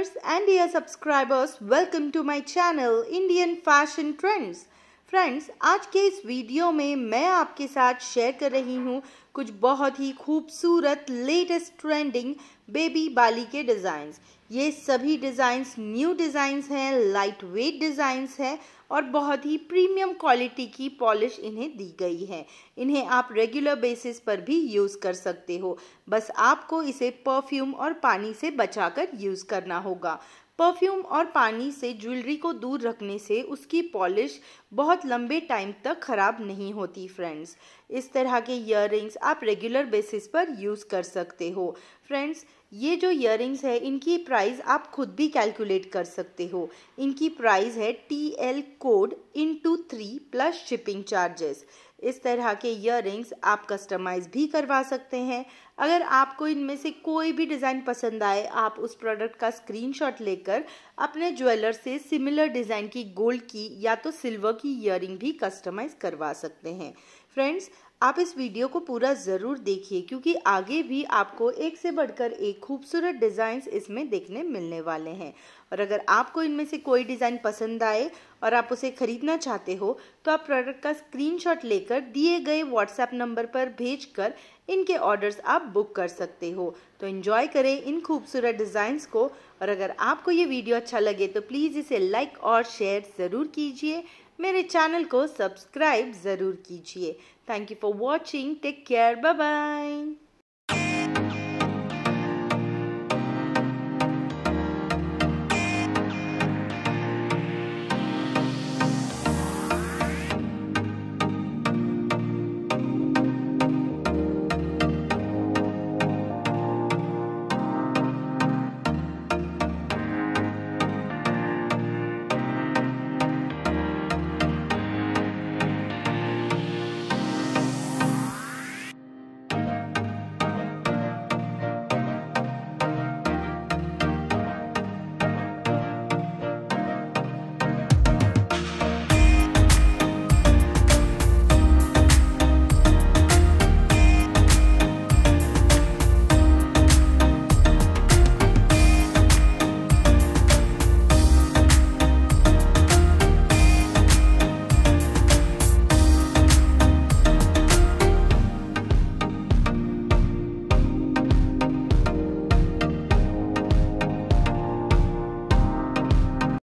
viewers and dear subscribers, welcome to my channel Indian Fashion Trends। Friends, आज के इस video में मैं आपके साथ शेयर कर रही हूँ कुछ बहुत ही खूबसूरत लेटेस्ट ट्रेंडिंग बेबी बाली के डिज़ाइंस। ये सभी डिज़ाइंस न्यू डिज़ाइंस हैं, लाइट वेट डिज़ाइंस हैं और बहुत ही प्रीमियम क्वालिटी की पॉलिश इन्हें दी गई है। इन्हें आप रेगुलर बेसिस पर भी यूज़ कर सकते हो, बस आपको इसे परफ्यूम और पानी से बचाकर यूज़ करना होगा। परफ्यूम और पानी से ज्वेलरी को दूर रखने से उसकी पॉलिश बहुत लंबे टाइम तक ख़राब नहीं होती। फ्रेंड्स, इस तरह के इयररिंग्स आप रेगुलर बेसिस पर यूज़ कर सकते हो। फ्रेंड्स, ये जो इयररिंग्स है इनकी प्राइस आप खुद भी कैलकुलेट कर सकते हो। इनकी प्राइस है TL code × 3 plus shipping charges. इस तरह के इयररिंग्स आप कस्टमाइज़ भी करवा सकते हैं। अगर आपको इनमें से कोई भी डिज़ाइन पसंद आए, आप उस प्रोडक्ट का स्क्रीनशॉट लेकर अपने ज्वेलर से सिमिलर डिज़ाइन की गोल्ड की या तो सिल्वर की इयररिंग भी कस्टमाइज़ करवा सकते हैं। फ्रेंड्स, आप इस वीडियो को पूरा ज़रूर देखिए क्योंकि आगे भी आपको एक से बढ़कर एक खूबसूरत डिज़ाइंस इसमें देखने मिलने वाले हैं। और अगर आपको इनमें से कोई डिज़ाइन पसंद आए और आप उसे ख़रीदना चाहते हो तो आप प्रोडक्ट का स्क्रीनशॉट लेकर दिए गए व्हाट्सएप नंबर पर भेजकर इनके ऑर्डर्स आप बुक कर सकते हो। तो एंजॉय करें इन खूबसूरत डिज़ाइंस को। और अगर आपको ये वीडियो अच्छा लगे तो प्लीज़ इसे लाइक और शेयर ज़रूर कीजिए। मेरे चैनल को सब्सक्राइब ज़रूर कीजिए। Thank you for watching. Take care. Bye bye.